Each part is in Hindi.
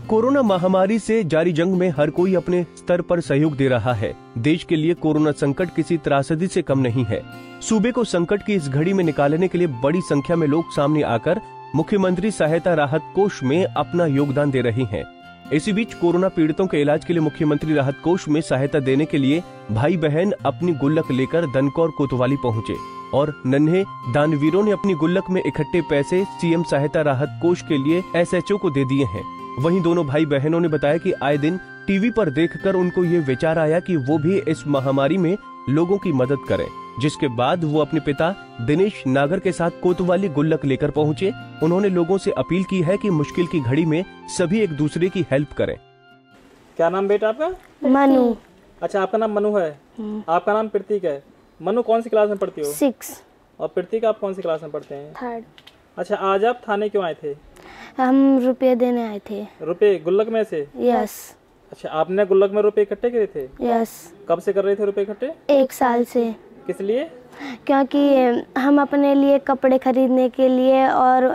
कोरोना महामारी से जारी जंग में हर कोई अपने स्तर पर सहयोग दे रहा है। देश के लिए कोरोना संकट किसी त्रासदी से कम नहीं है। सूबे को संकट की इस घड़ी में निकालने के लिए बड़ी संख्या में लोग सामने आकर मुख्यमंत्री सहायता राहत कोष में अपना योगदान दे रहे हैं। इसी बीच कोरोना पीड़ितों के इलाज के लिए मुख्यमंत्री राहत कोष में सहायता देने के लिए भाई बहन अपनी गुल्लक लेकर दनकौर कोतवाली पहुँचे और नन्हे दानवीरों ने अपनी गुल्लक में इकट्ठे पैसे सीएम सहायता राहत कोष के लिए एसएचओ को दे दिए हैं। वहीं दोनों भाई बहनों ने बताया कि आए दिन टीवी पर देखकर उनको ये विचार आया कि वो भी इस महामारी में लोगों की मदद करें, जिसके बाद वो अपने पिता दिनेश नागर के साथ कोतवाली गुल्लक लेकर पहुंचे। उन्होंने लोगों से अपील की है कि मुश्किल की घड़ी में सभी एक दूसरे की हेल्प करें। क्या नाम बेटा आपका? मनु। अच्छा, आपका नाम मनु है। आपका नाम प्रतीक है। मनु कौन सी क्लास में पढ़ती हो? 6। और प्रतीक आप कौन सी क्लास में पढ़ते हैं? 3rd। अच्छा, आज आप थाने क्यों आए थे? हम रुपये देने आए थे। रुपए गुल्लक में से? यस। अच्छा, आपने गुल्लक में रुपए इकट्ठे करे थे? यस। कब से कर रहे थे रुपए इकट्ठे? 1 साल से। किस लिए? क्योंकि हम अपने लिए कपड़े खरीदने के लिए और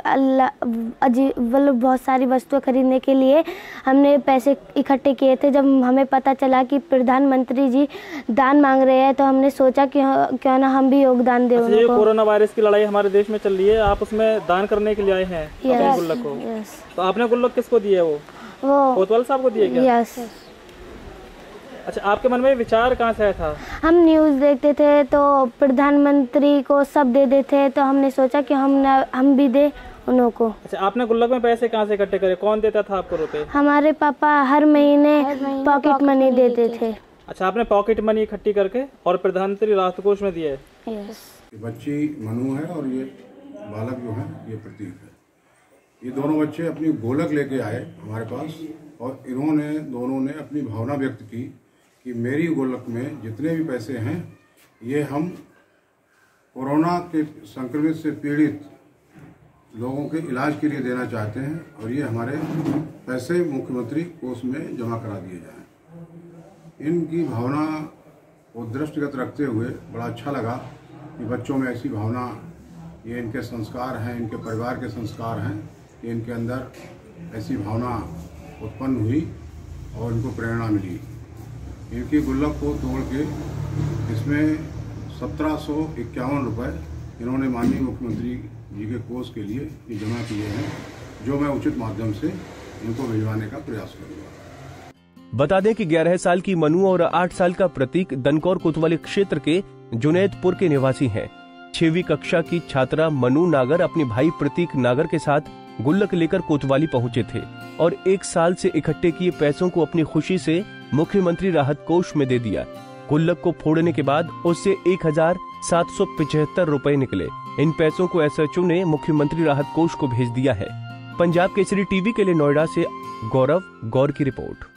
बहुत सारी वस्तुएं खरीदने के लिए हमने पैसे इकट्ठे किए थे। जब हमें पता चला कि प्रधानमंत्री जी दान मांग रहे हैं तो हमने सोचा कि क्यों ना हम भी योगदान दें उनको। ये कोरोना वायरस की लड़ाई हमारे देश में चल रही है, आप उसमें दान करने के लिए आए हैं अपने गुल्लक को। तो आपने गुल्लक किसको दिए? वो कोतवाल साहब को दिए क्या? यस। अच्छा, आपके मन में विचार कहाँ से आया था? हम न्यूज़ देखते थे तो प्रधानमंत्री को सब दे देते थे, तो हमने सोचा कि हम भी दे उन्हों को। अच्छा, आपने गुल्लक में पैसे कहाँ से इकट्ठे करे? कौन देता था आपको रुपए? हमारे पापा हर महीने पॉकेट मनी देते थे। अच्छा, आपने पॉकेट मनी इकट्ठी करके और प्रधानमंत्री राहत कोष में दिए? यस। बच्ची मनु है और ये बालक जो है ये प्रतीक है। ये दोनों बच्चे अपनी गोलक लेके आए हमारे पास और दोनों ने अपनी भावना व्यक्त की कि मेरी गोलक में जितने भी पैसे हैं ये हम कोरोना के संक्रमित से पीड़ित लोगों के इलाज के लिए देना चाहते हैं और ये हमारे पैसे मुख्यमंत्री कोष में जमा करा दिए जाएं। इनकी भावना को दृष्टिगत रखते हुए बड़ा अच्छा लगा कि बच्चों में ऐसी भावना, ये इनके संस्कार हैं, इनके परिवार के संस्कार हैं, कि इनके अंदर ऐसी भावना उत्पन्न हुई और इनको प्रेरणा मिली। इनकी गुल्लक को तोड़ के इसमें 1751 रुपये इन्होंने माननीय मुख्यमंत्री जी के कोष के लिए ये जमा किए हैं, जो मैं उचित माध्यम से इनको भिजवाने का प्रयास करूँगा। बता दें कि 11 साल की मनु और 8 साल का प्रतीक दनकौर कोतवाली क्षेत्र के जुनैदपुर के निवासी हैं। 6वीं कक्षा की छात्रा मनु नागर अपने भाई प्रतीक नागर के साथ गुल्लक लेकर कोतवाली पहुंचे थे और 1 साल से इकट्ठे किए पैसों को अपनी खुशी से मुख्यमंत्री राहत कोष में दे दिया। गुल्लक को फोड़ने के बाद उससे 1775 रुपए निकले। इन पैसों को एसएचओ ने मुख्यमंत्री राहत कोष को भेज दिया है। पंजाब केसरी टीवी के लिए नोएडा से गौरव गौर की रिपोर्ट।